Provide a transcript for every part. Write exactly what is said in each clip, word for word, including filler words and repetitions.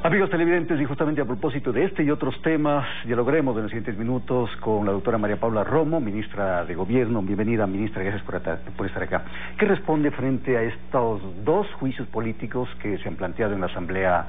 Amigos televidentes, y justamente a propósito de este y otros temas, dialogaremos en los siguientes minutos con la doctora María Paula Romo, ministra de Gobierno. Bienvenida, ministra, gracias por, por estar acá. ¿Qué responde frente a estos dos juicios políticos que se han planteado en la Asamblea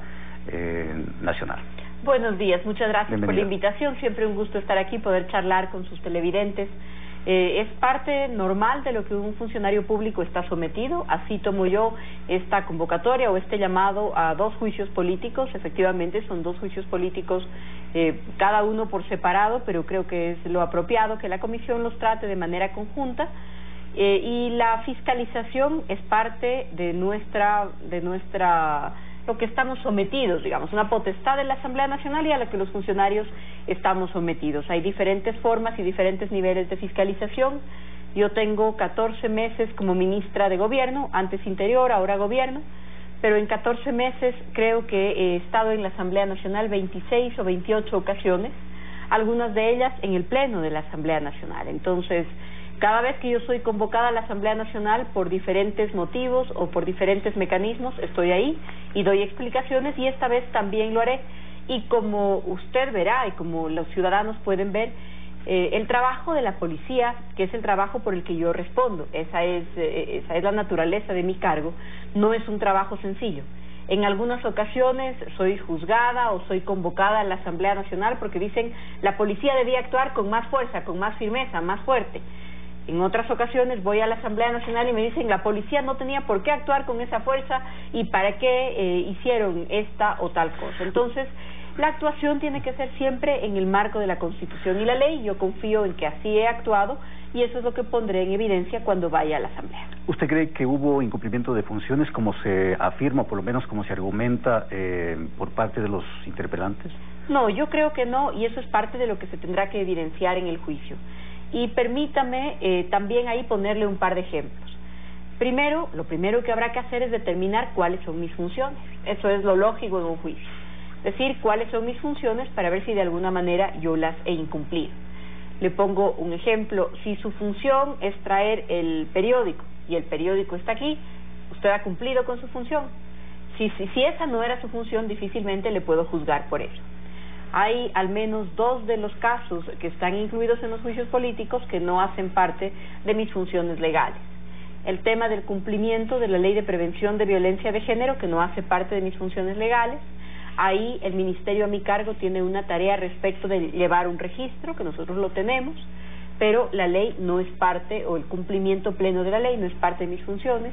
eh, Nacional? Buenos días, muchas gracias Bienvenida. por la invitación. Siempre un gusto estar aquí, poder charlar con sus televidentes. Eh, es parte normal de lo que un funcionario público está sometido. Así tomo yo esta convocatoria o este llamado a dos juicios políticos. Efectivamente son dos juicios políticos, eh, cada uno por separado, pero creo que es lo apropiado que la comisión los trate de manera conjunta. Eh, y la fiscalización es parte de nuestra, de nuestra lo que estamos sometidos, digamos, una potestad de la Asamblea Nacional y a la que los funcionarios estamos sometidos. Hay diferentes formas y diferentes niveles de fiscalización. Yo tengo catorce meses como ministra de Gobierno, antes Interior, ahora Gobierno, pero en catorce meses creo que he estado en la Asamblea Nacional veintiséis o veintiocho ocasiones, algunas de ellas en el Pleno de la Asamblea Nacional. Entonces, cada vez que yo soy convocada a la Asamblea Nacional por diferentes motivos o por diferentes mecanismos, estoy ahí y doy explicaciones, y esta vez también lo haré. Y como usted verá y como los ciudadanos pueden ver, eh, el trabajo de la policía, que es el trabajo por el que yo respondo, esa es, eh, esa es la naturaleza de mi cargo, no es un trabajo sencillo. En algunas ocasiones soy juzgada o soy convocada a la Asamblea Nacional porque dicen la policía debía actuar con más fuerza, con más firmeza, más fuerte. En otras ocasiones voy a la Asamblea Nacional y me dicen la policía no tenía por qué actuar con esa fuerza y para qué eh, hicieron esta o tal cosa. Entonces, la actuación tiene que ser siempre en el marco de la Constitución y la ley. Yo confío en que así he actuado y eso es lo que pondré en evidencia cuando vaya a la Asamblea. ¿Usted cree que hubo incumplimiento de funciones, como se afirma, por lo menos como se argumenta eh, por parte de los interpelantes? No, yo creo que no, y eso es parte de lo que se tendrá que evidenciar en el juicio. Y permítame eh, también ahí ponerle un par de ejemplos. Primero, lo primero que habrá que hacer es determinar cuáles son mis funciones. Eso es lo lógico en un juicio. Es decir, cuáles son mis funciones para ver si de alguna manera yo las he incumplido. Le pongo un ejemplo. Si su función es traer el periódico y el periódico está aquí, usted ha cumplido con su función. Si, si, si esa no era su función, difícilmente le puedo juzgar por eso. Hay al menos dos de los casos que están incluidos en los juicios políticos que no hacen parte de mis funciones legales. El tema del cumplimiento de la Ley de Prevención de Violencia de Género, que no hace parte de mis funciones legales. Ahí el ministerio a mi cargo tiene una tarea respecto de llevar un registro, que nosotros lo tenemos, pero la ley no es parte, o el cumplimiento pleno de la ley no es parte de mis funciones.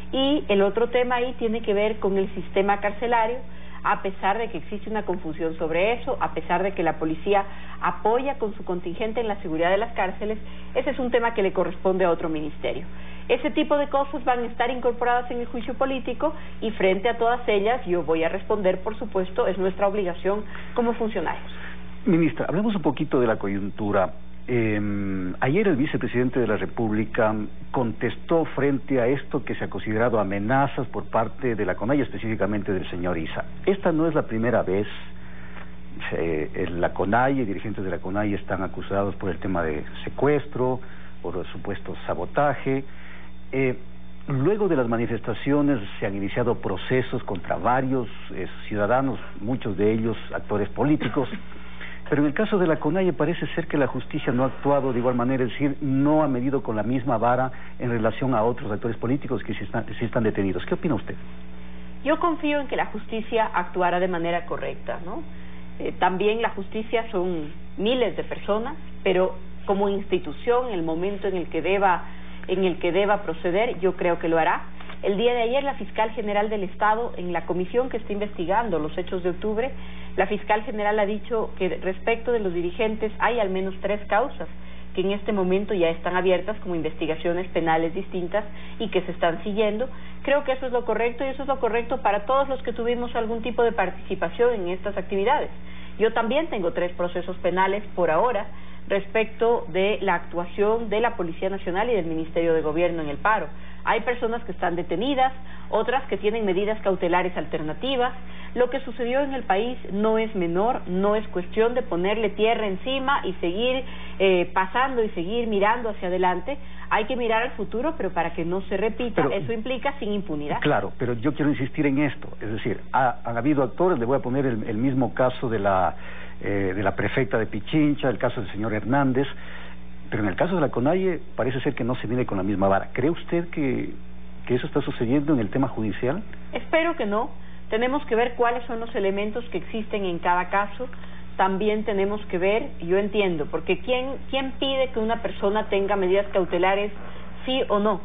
Y el otro tema ahí tiene que ver con el sistema carcelario, a pesar de que existe una confusión sobre eso, a pesar de que la policía apoya con su contingente en la seguridad de las cárceles, ese es un tema que le corresponde a otro ministerio. Ese tipo de cosas van a estar incorporadas en el juicio político y frente a todas ellas yo voy a responder, por supuesto, es nuestra obligación como funcionarios. Ministra, hablemos un poquito de la coyuntura. Eh, ayer el vicepresidente de la República contestó frente a esto que se ha considerado amenazas por parte de la CONAIE, específicamente del señor Issa. Esta no es la primera vez. Eh, la CONAIE, dirigentes de la CONAIE están acusados por el tema de secuestro, por supuesto sabotaje. Eh, luego de las manifestaciones se han iniciado procesos contra varios eh, ciudadanos, muchos de ellos actores políticos. Pero en el caso de la CONAIE parece ser que la justicia no ha actuado de igual manera, es decir, no ha medido con la misma vara en relación a otros actores políticos que sí están, sí están detenidos. ¿Qué opina usted? Yo confío en que la justicia actuara de manera correcta, ¿no? Eh, también la justicia son miles de personas, pero como institución, en el momento en el que deba, en el que deba proceder, yo creo que lo hará. El día de ayer la fiscal general del Estado, en la comisión que está investigando los hechos de octubre, la fiscal general ha dicho que respecto de los dirigentes hay al menos tres causas que en este momento ya están abiertas como investigaciones penales distintas y que se están siguiendo. Creo que eso es lo correcto y eso es lo correcto para todos los que tuvimos algún tipo de participación en estas actividades. Yo también tengo tres procesos penales por ahora respecto de la actuación de la Policía Nacional y del Ministerio de Gobierno en el paro. Hay personas que están detenidas, otras que tienen medidas cautelares alternativas. Lo que sucedió en el país no es menor, no es cuestión de ponerle tierra encima y seguir eh, pasando y seguir mirando hacia adelante. Hay que mirar al futuro, pero para que no se repita, pero, eso implica sin impunidad. Claro, pero yo quiero insistir en esto, es decir, ha, han habido actores, le voy a poner el, el mismo caso de la, eh, de la prefecta de Pichincha, el caso del señor Hernández, pero en el caso de la CONAIE parece ser que no se mide con la misma vara. ¿Cree usted que, que eso está sucediendo en el tema judicial? Espero que no. Tenemos que ver cuáles son los elementos que existen en cada caso. También tenemos que ver, yo entiendo, porque ¿quién, quién pide que una persona tenga medidas cautelares, sí o no?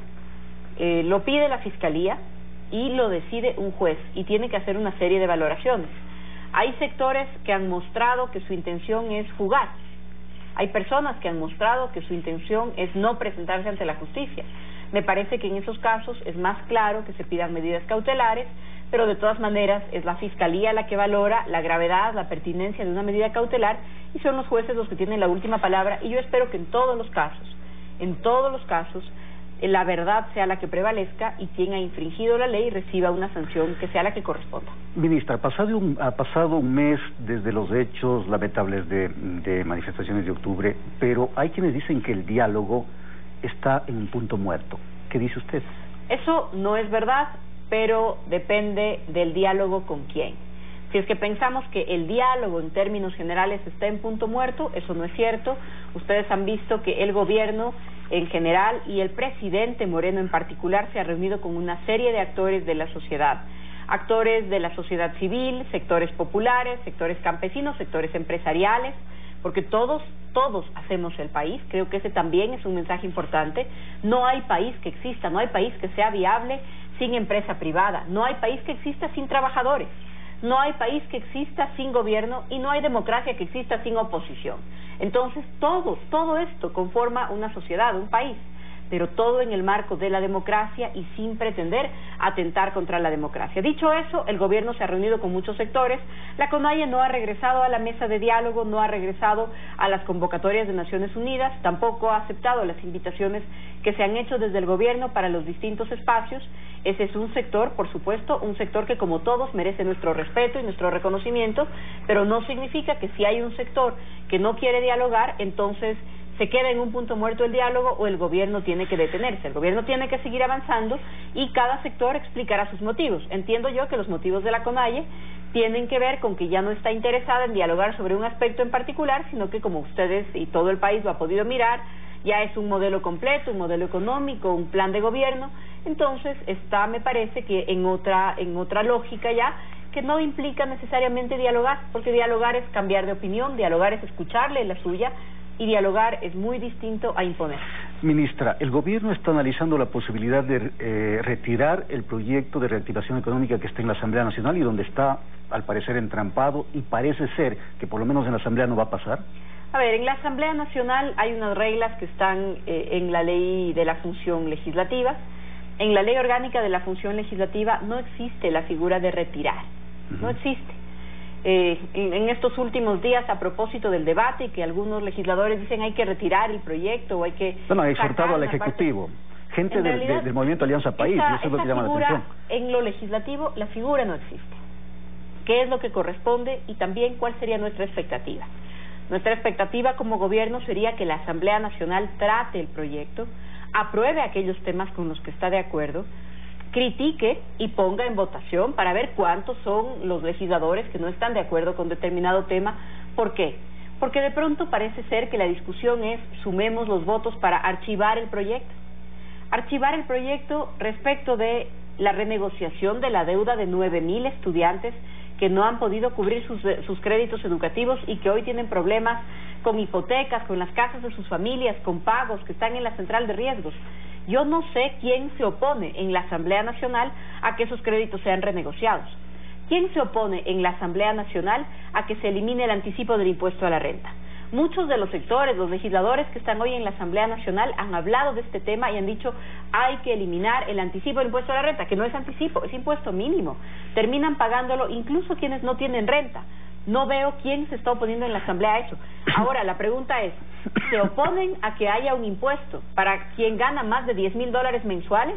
Eh, lo pide la Fiscalía y lo decide un juez, y tiene que hacer una serie de valoraciones. Hay sectores que han mostrado que su intención es jugar. Hay personas que han mostrado que su intención es no presentarse ante la justicia. Me parece que en esos casos es más claro que se pidan medidas cautelares, pero de todas maneras es la Fiscalía la que valora la gravedad, la pertinencia de una medida cautelar, y son los jueces los que tienen la última palabra, y yo espero que en todos los casos, en todos los casos, la verdad sea la que prevalezca y quien ha infringido la ley reciba una sanción que sea la que corresponda. Ministra, pasado un, ha pasado un mes desde los hechos lamentables de, de manifestaciones de octubre, pero hay quienes dicen que el diálogo está en un punto muerto. ¿Qué dice usted? Eso no es verdad, pero depende del diálogo con quién. Si es que pensamos que el diálogo en términos generales está en punto muerto, eso no es cierto. Ustedes han visto que el gobierno en general y el presidente Moreno en particular se ha reunido con una serie de actores de la sociedad. Actores de la sociedad civil, sectores populares, sectores campesinos, sectores empresariales, porque todos, todos hacemos el país. Creo que ese también es un mensaje importante. No hay país que exista, no hay país que sea viable sin empresa privada, no hay país que exista sin trabajadores, no hay país que exista sin gobierno y no hay democracia que exista sin oposición. Entonces todos, todo esto conforma una sociedad, un país, pero todo en el marco de la democracia y sin pretender atentar contra la democracia. Dicho eso, el gobierno se ha reunido con muchos sectores. La CONAIE no ha regresado a la mesa de diálogo, no ha regresado a las convocatorias de Naciones Unidas, tampoco ha aceptado las invitaciones que se han hecho desde el gobierno para los distintos espacios. Ese es un sector, por supuesto, un sector que como todos merece nuestro respeto y nuestro reconocimiento, pero no significa que si hay un sector que no quiere dialogar, entonces se queda en un punto muerto el diálogo o el gobierno tiene que detenerse. El gobierno tiene que seguir avanzando y cada sector explicará sus motivos. Entiendo yo que los motivos de la CONAIE tienen que ver con que ya no está interesada en dialogar sobre un aspecto en particular, sino que como ustedes y todo el país lo ha podido mirar, ya es un modelo completo, un modelo económico, un plan de gobierno. Entonces está, me parece que en otra, en otra lógica ya, que no implica necesariamente dialogar, porque dialogar es cambiar de opinión, dialogar es escucharle la suya, y dialogar es muy distinto a imponer. Ministra, el gobierno está analizando la posibilidad de eh, retirar el proyecto de reactivación económica que está en la Asamblea Nacional y donde está, al parecer, entrampado, y parece ser que por lo menos en la Asamblea no va a pasar. A ver, en la Asamblea Nacional hay unas reglas que están eh, en la ley de la función legislativa. En la ley orgánica de la función legislativa no existe la figura de retirar, uh-huh. no existe. Eh, en, en estos últimos días, a propósito del debate, que algunos legisladores dicen hay que retirar el proyecto o hay que... Bueno, ha exhortado al Ejecutivo, parte... gente del, realidad, del movimiento Alianza País, esa, y eso es lo que llama la atención. En lo legislativo, la figura no existe. ¿Qué es lo que corresponde? Y también, ¿cuál sería nuestra expectativa? Nuestra expectativa como gobierno sería que la Asamblea Nacional trate el proyecto, apruebe aquellos temas con los que está de acuerdo, critique y ponga en votación para ver cuántos son los legisladores que no están de acuerdo con determinado tema. ¿Por qué? Porque de pronto parece ser que la discusión es sumemos los votos para archivar el proyecto. Archivar el proyecto respecto de la renegociación de la deuda de nueve mil estudiantes que no han podido cubrir sus, sus créditos educativos y que hoy tienen problemas con hipotecas, con las casas de sus familias, con pagos, que están en la central de riesgos. Yo no sé quién se opone en la Asamblea Nacional a que esos créditos sean renegociados. ¿Quién se opone en la Asamblea Nacional a que se elimine el anticipo del impuesto a la renta? Muchos de los sectores, los legisladores que están hoy en la Asamblea Nacional han hablado de este tema y han dicho hay que eliminar el anticipo del impuesto a la renta, que no es anticipo, es impuesto mínimo. Terminan pagándolo incluso quienes no tienen renta. No veo quién se está oponiendo en la Asamblea a eso. Ahora, la pregunta es, ¿se oponen a que haya un impuesto para quien gana más de diez mil dólares mensuales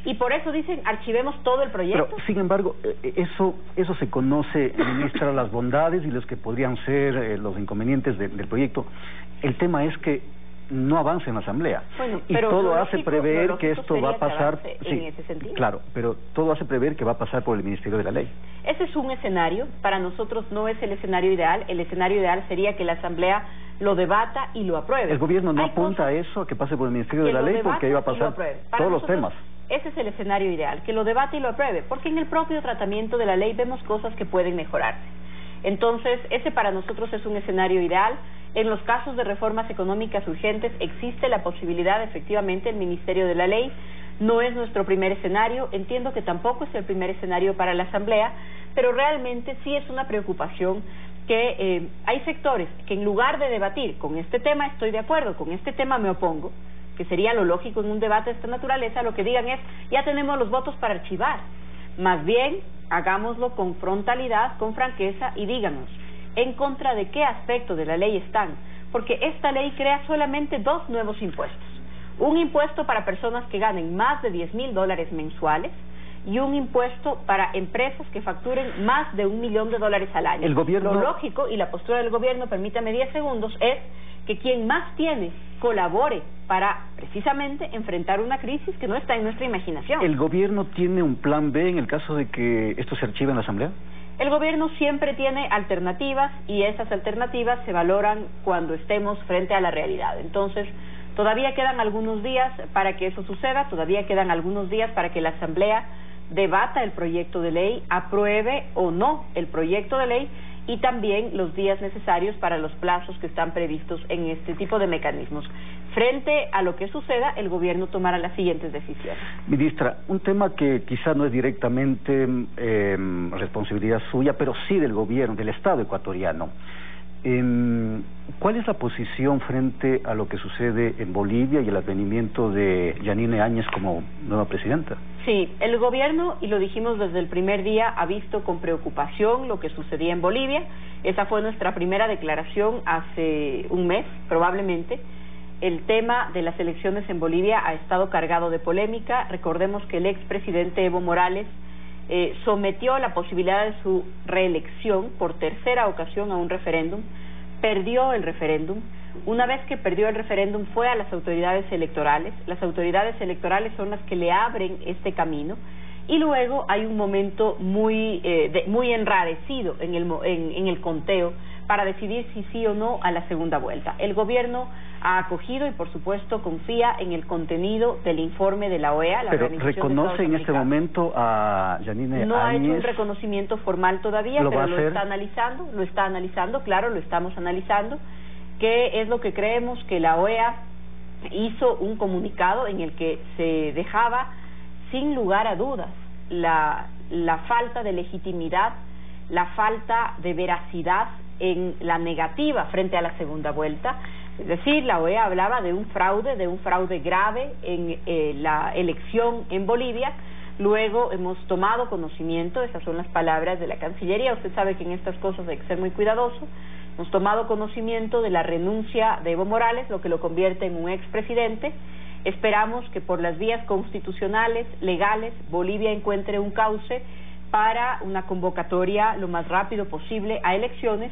y por eso dicen archivemos todo el proyecto. Pero, sin embargo, eso eso se conoce, ministra, las bondades y los que podrían ser eh, los inconvenientes de, del proyecto. El tema es que no avanza en la Asamblea. Bueno, y pero todo lo hace lógico, prever lo que esto va a pasar... que Sí, en ese sentido. claro, pero todo hace prever que va a pasar por el Ministerio de la Ley. Ese es un escenario, para nosotros no es el escenario ideal. El escenario ideal sería que la Asamblea lo debata y lo apruebe. El gobierno no Hay apunta a eso, a que pase por el Ministerio de la Ley, porque ahí va a pasar todos los temas. Ese es el escenario ideal, que lo debate y lo apruebe, porque en el propio tratamiento de la ley vemos cosas que pueden mejorarse. Entonces, ese para nosotros es un escenario ideal. En los casos de reformas económicas urgentes existe la posibilidad, efectivamente, el Ministerio de la Ley. No es nuestro primer escenario, entiendo que tampoco es el primer escenario para la Asamblea, pero realmente sí es una preocupación que eh, hay sectores que en lugar de debatir con este tema estoy de acuerdo, con este tema me opongo, que sería lo lógico en un debate de esta naturaleza, lo que digan es, ya tenemos los votos para archivar. Más bien, hagámoslo con frontalidad, con franqueza y díganos, ¿en contra de qué aspecto de la ley están? Porque esta ley crea solamente dos nuevos impuestos. Un impuesto para personas que ganen más de diez mil dólares mensuales y un impuesto para empresas que facturen más de un millón de dólares al año. El gobierno... Lo lógico, y la postura del gobierno, permítame diez segundos, es que quien más tiene colabore para precisamente enfrentar una crisis que no está en nuestra imaginación. ¿El gobierno tiene un plan B en el caso de que esto se archive en la Asamblea? El gobierno siempre tiene alternativas y esas alternativas se valoran cuando estemos frente a la realidad. Entonces, todavía quedan algunos días para que eso suceda, todavía quedan algunos días para que la Asamblea debata el proyecto de ley, apruebe o no el proyecto de ley y también los días necesarios para los plazos que están previstos en este tipo de mecanismos. Frente a lo que suceda, el gobierno tomará las siguientes decisiones. Ministra, un tema que quizá no es directamente eh, responsabilidad suya, pero sí del gobierno, del Estado ecuatoriano. Eh, ¿Cuál es la posición frente a lo que sucede en Bolivia y el advenimiento de Yanine Áñez como nueva presidenta? Sí, el gobierno, y lo dijimos desde el primer día, ha visto con preocupación lo que sucedía en Bolivia. Esa fue nuestra primera declaración hace un mes, probablemente. El tema de las elecciones en Bolivia ha estado cargado de polémica. Recordemos que el expresidente Evo Morales eh, sometió la posibilidad de su reelección por tercera ocasión a un referéndum, perdió el referéndum. Una vez que perdió el referéndum fue a las autoridades electorales. Las autoridades electorales son las que le abren este camino y luego hay un momento muy eh, de, muy enrarecido en el, en, en el conteo para decidir si sí o no a la segunda vuelta. El gobierno ha acogido y por supuesto confía en el contenido del informe de la O E A. La Pero reconoce en este momento a Yanine Áñez. No ha hecho un reconocimiento formal todavía, ¿Lo pero va a lo hacer? está analizando, lo está analizando, claro, lo estamos analizando. ¿Qué es lo que creemos? Que la O E A hizo un comunicado en el que se dejaba sin lugar a dudas la, la falta de legitimidad, la falta de veracidad en la negativa frente a la segunda vuelta. Es decir, la O E A hablaba de un fraude, de un fraude grave en eh, la elección en Bolivia. Luego hemos tomado conocimiento, esas son las palabras de la Cancillería, usted sabe que en estas cosas hay que ser muy cuidadoso. Hemos tomado conocimiento de la renuncia de Evo Morales, lo que lo convierte en un expresidente. Esperamos que por las vías constitucionales, legales, Bolivia encuentre un cauce para una convocatoria lo más rápido posible a elecciones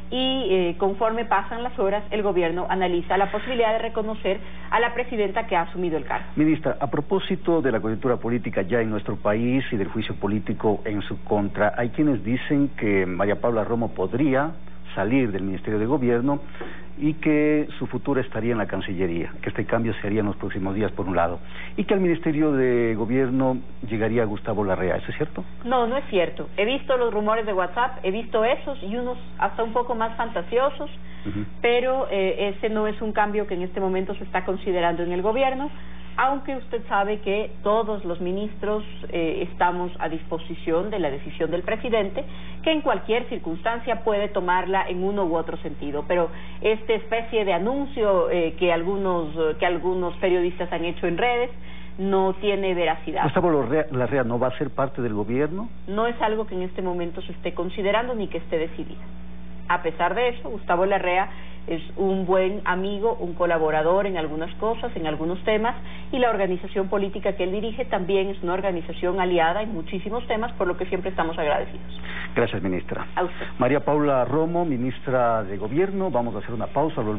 y eh, conforme pasan las horas, el gobierno analiza la posibilidad de reconocer a la presidenta que ha asumido el cargo. Ministra, a propósito de la coyuntura política ya en nuestro país y del juicio político en su contra, hay quienes dicen que María Paula Romo podría salir del Ministerio de Gobierno y que su futuro estaría en la Cancillería, que este cambio se haría en los próximos días por un lado, y que al Ministerio de Gobierno llegaría Gustavo Larrea. ¿Eso es cierto? No, no es cierto. He visto los rumores de WhatsApp, he visto esos y unos hasta un poco más fantasiosos, uh-huh. pero eh, ese no es un cambio que en este momento se está considerando en el gobierno, aunque usted sabe que todos los ministros eh, estamos a disposición de la decisión del presidente, que en cualquier circunstancia puede tomarla en uno u otro sentido, pero esta especie de anuncio eh, que algunos que algunos periodistas han hecho en redes no tiene veracidad. ¿Gustavo Larrea no va a ser parte del gobierno? No es algo que en este momento se esté considerando ni que esté decidido. A pesar de eso, Gustavo Larrea es un buen amigo, un colaborador en algunas cosas, en algunos temas, y la organización política que él dirige también es una organización aliada en muchísimos temas, por lo que siempre estamos agradecidos. Gracias, ministra. A usted. María Paula Romo, ministra de Gobierno, vamos a hacer una pausa.